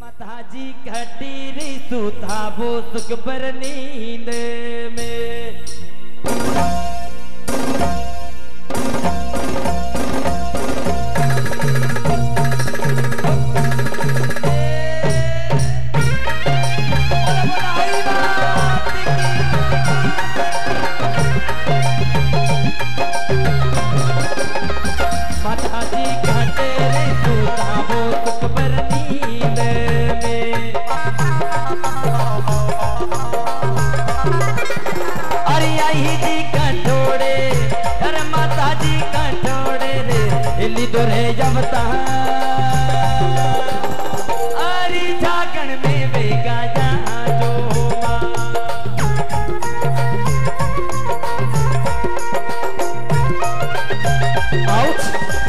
माताजी खटीरी सुता वो सुख पर नींद में माताजी खटीरी सुता वो सुख पर नींद में अरे आई जी कठोड़े अरे माताजी कठोड़े रे इली दोरे जबता अरे झाकण में बेगा जा जो आउच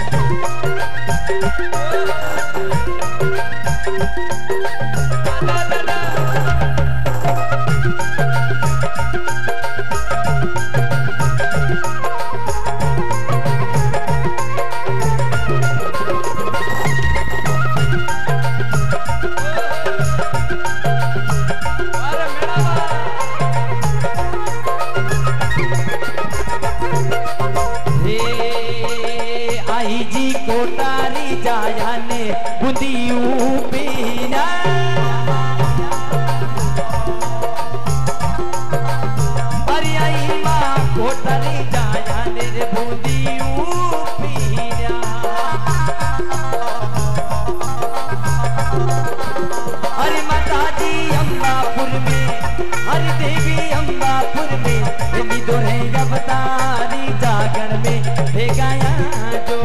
आई जी कोटारी जाया ने बुंदियू पीना अरे आई माँ कोटारी जाया ने रे बुंदियू पीना अरे माताजी अम्बापुर में अरे देवी अम्बापुर में इन्हीं दोहे अवतारी जागरण में भेगाया जो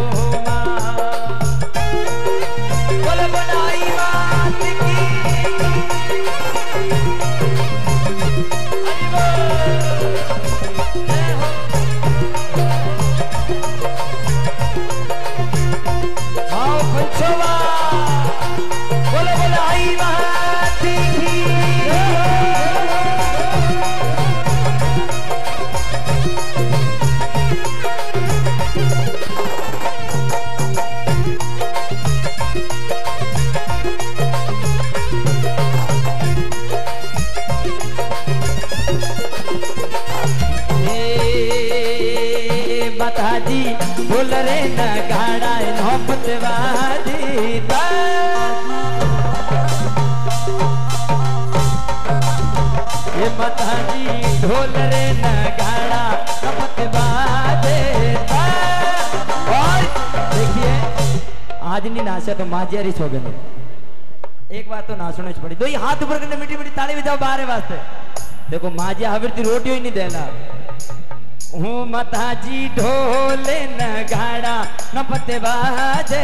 बोल बनाई बात की आओ पंचवा बोल बनाई बात की माताजी बोल रे न गाड़ा नौपतवादी ये माताजी ढोल रे न गाड़ा नौपतवादी और देखिए आज नहीं नाचा तो माजियारी सो गए एक बात तो नाचने पड़ी दो ही हाथ ऊपर करने मीठी मीठी ताली बजाओ बारे वास्ते देखो माजिया हविरती रोटियों ही नहीं देना हूँ माताजी ढोले न गाड़ा न पते बाजे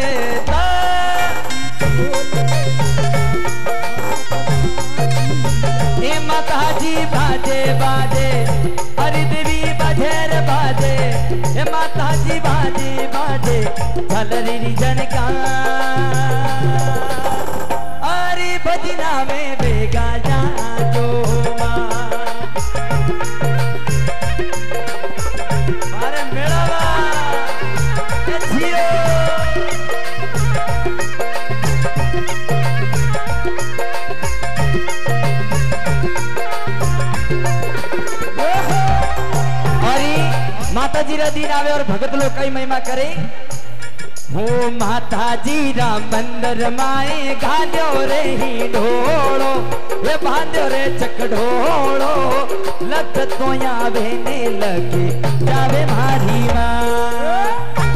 ए माताजी बाजे बाजे अरे देवी बजेर बाजे ए माताजी बाजे बाजे झलरी जनका अरे भजना में बेगा जा जो माताजी रा दिन आवे और भगत लोग कई महिमा करे हो माताजी रा मंदिर माए घाल्यो रे ही ढोड़ो ये बांध्यो रे चक ढोड़ो लत तो आवे ने लगे जावे मारी माँ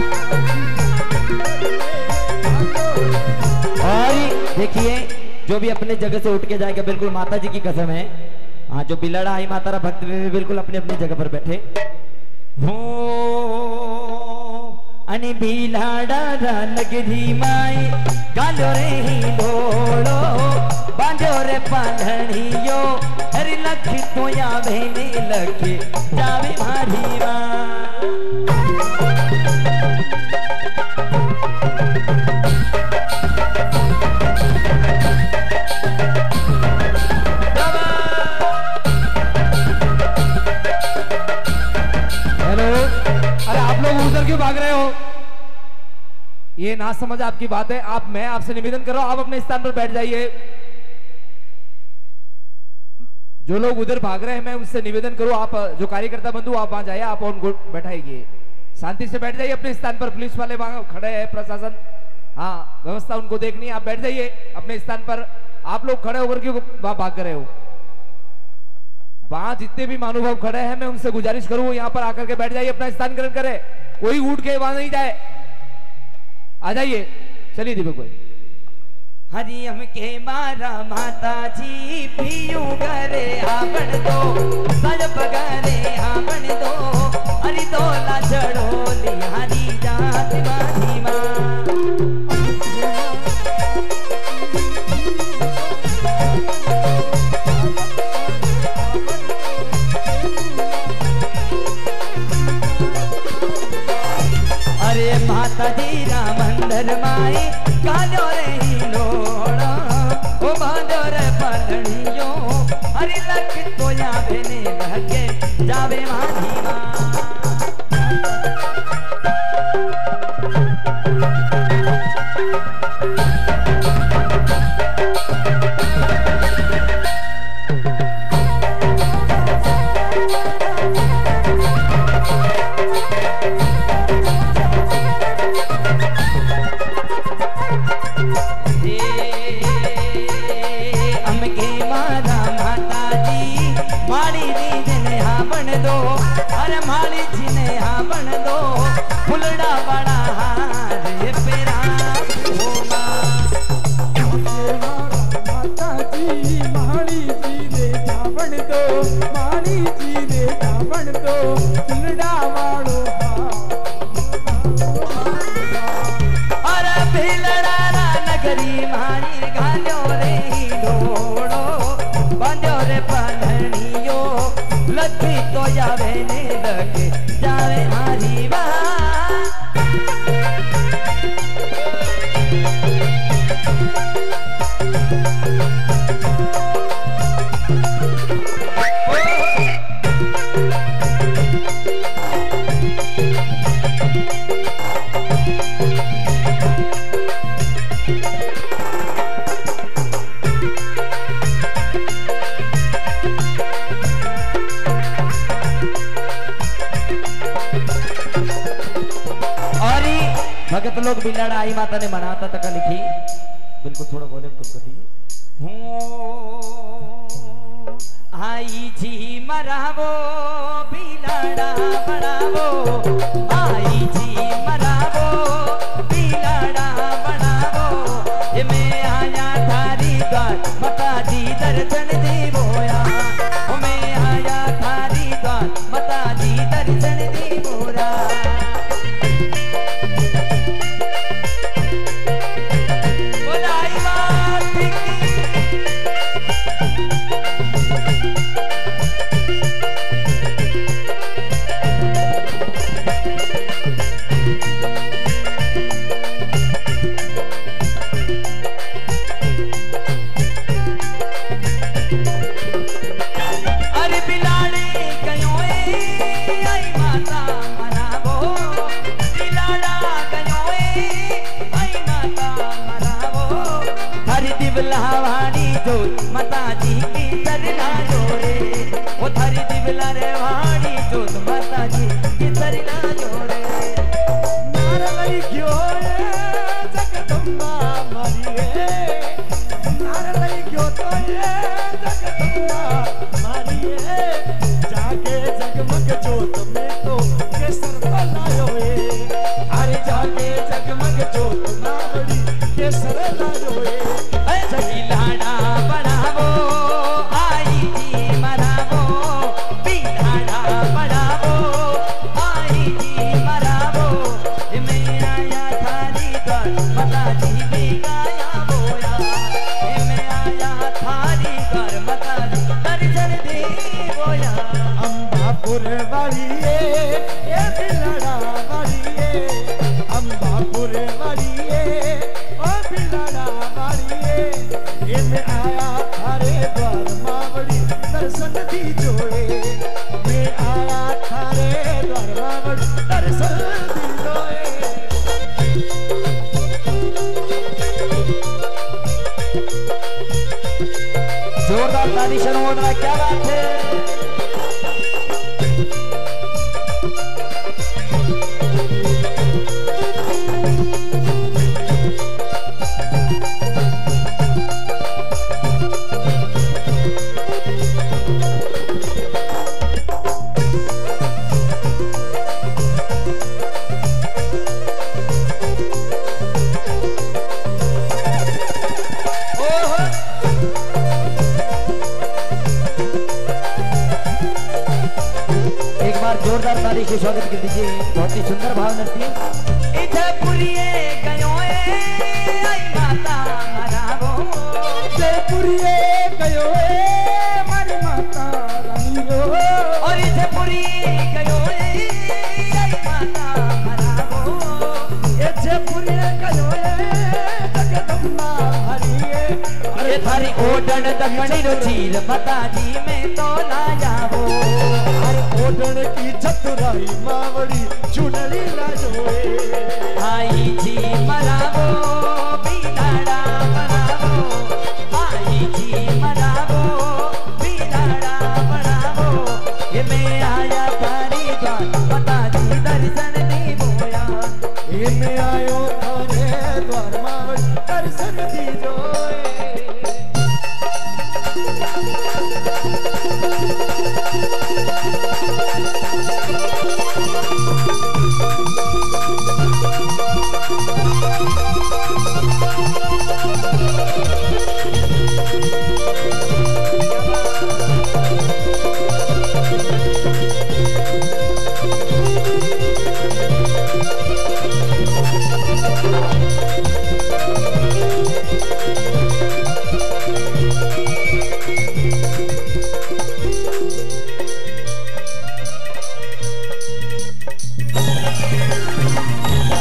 और देखिए जो भी अपने जगह से उठ के जाएगा बिल्कुल माताजी की कसम है हाँ जो बिलड़ा आई माता रा भक्त बिल्कुल अपनी अपनी जगह पर बैठे हो अनि बिलाड़ा नगरी माई गालो रे ही ढोड़ो बांधो रे पालनियो अरे लखी तो आवे ने लगे जावे मारी माँ क्यों भाग रहे हो? ये ना समझ आपकी बात है। मैं आपसे निवेदन कर रहा हूं, आप अपने स्थान पर बैठ जाइए। जो लोग उधर भाग रहे हैं मैं उससे निवेदन करूं, आप जो कार्यकर्ता बंधु आप वहां जाइए, आप उनको बैठाइए, शांति से बैठ जाइए अपने स्थान पर। पुलिस वाले वहां खड़े हैं, प्रशासन, हाँ व्यवस्था उनको देखनी है, आप बैठ जाइए अपने स्थान पर। आप लोग खड़े होकर क्यों वहां भाग रहे हो? वहां जितने भी महानुभाव खड़े हैं मैं उनसे गुजारिश करूं यहाँ पर आकर के बैठ जाइए, अपना स्थान ग्रहण करे, कोई उठ के वहां नहीं जाए, आ जाइए। चलिए दीपक भाई। हरियम के मारा माता जी पियू करे आवन दो, सजब करे आवन दो, हरि दोला चढ़ोली हरी जात माही माँ। अरे माता जी राम मंदिर माई कालो रे लोड़ा, ओ बांधो रे पलड़ियों, हरि लख तो जावे ने लगे जावे माही माँ। भगत लोग बिलाड़ा आई माता ने मनाता तक लिखी, बिल्कुल थोड़ा वॉल्यूम कम कर दीजिए। आई जी मरावो बिलाड़ा बढ़ावो, आई जी मरावो बिलाड़ा बढ़ावो, ये मैं आया थारी द्वार माता जी दर्शन देवोया, मैं आया थारी द्वार माता जी दर्शन देवोया। माता जी की सरना जोड़े, वो थारी दिवला रे वाणी जोत माता जी की सरना जोड़े। नारलई क्यों ये जगदम्बा मारी रे, नारलई क्यों तो ये जगदम्बा मारी रे, जाके जगमग जोत में तो केसर तो लायो ए, अरे जाके जगमग जोत ना बड़ी केसर लायो ए। बिलाड़ा बढ़ावो आई जी मरावो, बिलाड़ा बढ़ावो आई जी मरावो, मैं आया थारी द्वार माता जी भी गाया बोया, मैं आया थारी द्वार माता जी दर्शन दे बोया। अम्बापुर वाली ये बिलाड़ा वाली ये, अम्बापुर वाली ये ओ बिलाड़ा वाली ये मैं आया थारे द्वार मावड़ी दर्शन दी जोए, मैं आया थारे द्वार मावड़ी दर्शन दी जोए। जोरदार ताली शुरू हो रहा है, क्या बात है। जोरदार ताली से स्वागत कर दीजिए, बहुत ही सुंदर भाव नृत्य। इधे पुरिये गयो आई माता मरावो, इधे पुरिये गयो मारी माता रानी गो, और इधे पुरिये गयो आई माता मरावो, इधे पुरिये गयो जगदम्बा हरिये, अरे थारी ओडण दमनी रो चीर माता जी में तो ना जावो, ओडण की चतुराई मावड़ी चुनरी लाजोए, आई जी मरावो बिलाड़ा मरावो, आई जी मरावो बिलाड़ा मरावो, ये मैं आया थारी द्वार माता जी दर्शन दी बोया, ये मैं आयो थारे द्वार मावड़ी दर्शन दी जोए।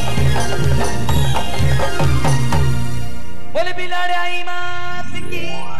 बोले बिलाड़े आई मात की